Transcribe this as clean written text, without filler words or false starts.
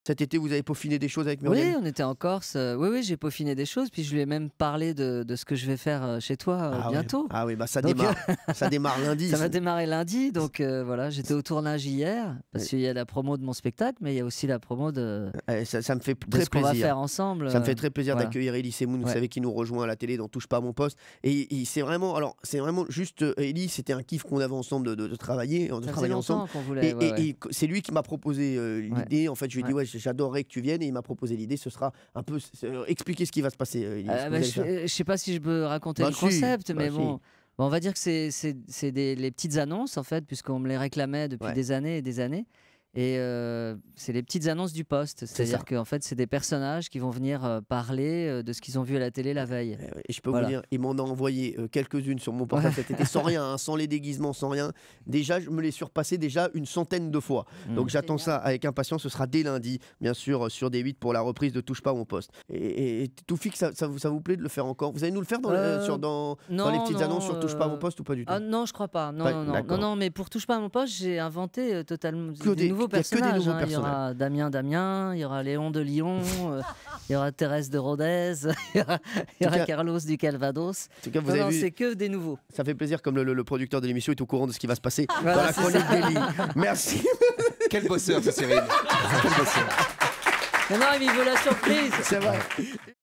Cet été, vous avez peaufiné des choses avec Muriel? Oui, on était en Corse. Oui, j'ai peaufiné des choses. Puis je lui ai même parlé de ce que je vais faire chez toi Ah ouais. bientôt. Ah oui, bah ça Donc, démarre. Ça démarre lundi. ça va démarrer lundi. Donc voilà, j'étais au tournage hier parce qu'il y a la promo de mon spectacle, mais il y a aussi la promo de Ça me fait de très ce qu'on va plaisir. faire ensemble. Ça me fait très plaisir voilà. d'accueillir Elie Semoun, vous Ouais. savez, qui nous rejoint à la télé dans Touche pas à mon poste. Et c'est vraiment, alors c'est vraiment juste, Elie, c'était un kiff qu'on avait ensemble de travailler, de Ça faisait travailler ensemble. longtemps qu'on voulait. Ouais, ouais. Et c'est lui qui m'a proposé l'idée. En fait, je lui ai dit, Ouais. ouais, j'adorerais que tu viennes. Et il m'a proposé l'idée. Ce sera un peu expliquer ce qui va se passer, Elie. ce que vous allez faire. Je sais pas si je peux raconter Bah le si, concept, bah mais si. bon. Bon, on va dire que c'est les petites annonces, en fait, puisqu'on me les réclamait depuis Ouais. des années et des années. Et c'est les petites annonces du poste. ça. C'est-à-dire qu'en fait, c'est des personnages qui vont venir parler de ce qu'ils ont vu à la télé la veille. Et je peux Voilà. vous dire, il m'en a envoyé quelques-unes sur mon portable cet été, sans rien, hein, sans les déguisements, sans rien. Déjà, je me l'ai surpassé déjà une centaine de fois. Donc j'attends ça avec impatience. Ce sera dès lundi, bien sûr, sur D8 pour la reprise de Touche pas à mon poste. Et Toufik, ça vous plaît de le faire encore? Vous allez nous le faire dans les petites annonces sur Touche pas à mon poste ou pas du tout? Ah non, je crois pas. Non, Pas- non, non. d'accord. Non, mais pour Touche pas à mon poste, j'ai inventé totalement Que des nouveaux il y a que des personnages. nouveaux hein. Il y aura Damien, il y aura Léon de Lyon, il y aura Thérèse de Rodez, il y aura cas- Carlos du Calvados. En tout cas, vous Non, avez non, vu, c'est que des nouveaux. ça fait plaisir comme le producteur de l'émission est au courant de ce qui va se passer dans Voilà, la c'est chronique d'Elie. Merci. Quel bosseur, ce Cyril. Quel bosseur. Mais non, il veut la surprise. C'est vrai.